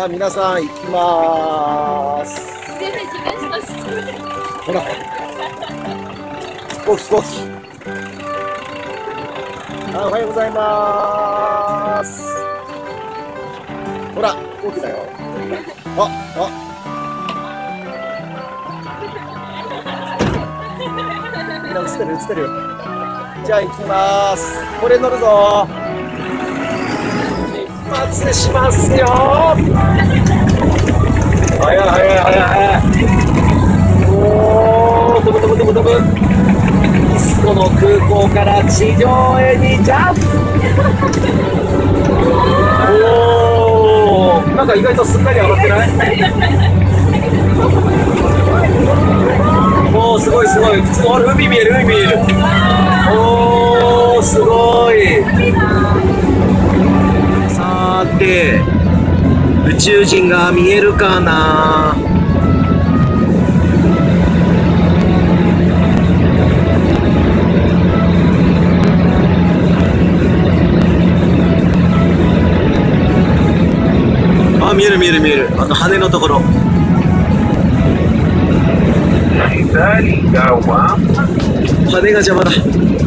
あ皆さん行きまーす。ほら飛行機飛行機。おはようございます。ほら飛行機だよ。みんな映ってる映ってる。じゃあ行きまーす。これ乗るぞ。出発しますよ。早い早い早い早い。おー、飛ぶ飛ぶ飛ぶ飛ぶ。イスコの空港から地上へにジャンプ。おー、なんか意外とすっかり上がってない？おー、すごいすごい。普通の海見える海見える。おー、すごい。さーて、宇宙人が見えるかな。あ、見える見える見える。あの羽のところ。羽が邪魔だ。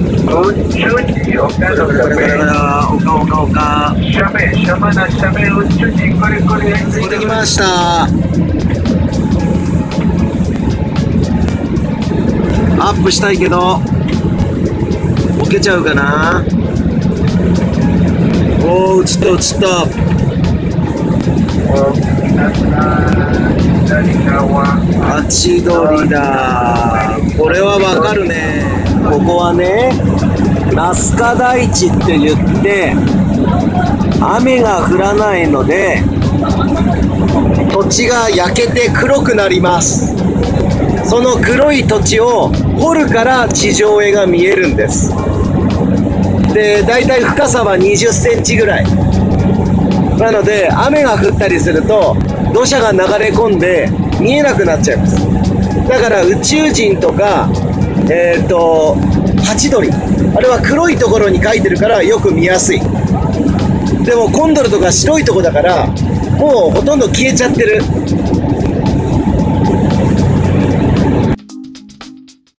着いてきました。アップしたいけどボケちゃうかな。おー、映った映った。ハチドリだ。これはわかるね。ここはね、ナスカ台地って言って雨が降らないので土地が焼けて黒くなります。その黒い土地を掘るから地上絵が見えるんです。で、だいたい深さは20センチぐらいなので、雨が降ったりすると土砂が流れ込んで見えなくなっちゃいます。だから宇宙人とかハチドリ、あれは黒いところに描いてるからよく見やすい。でもコンドルとか白いとこだからもうほとんど消えちゃってる。